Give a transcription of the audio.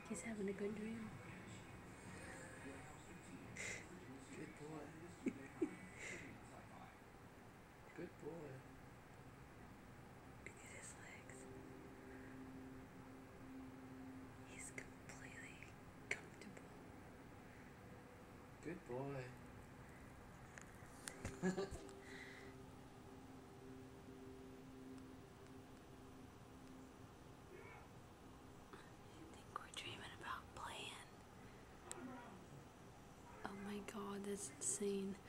He's having a good dream. Good boy. Good boy. Look at his legs. He's completely comfortable. Good boy. I think we're dreaming about playing. Oh my god, that's insane.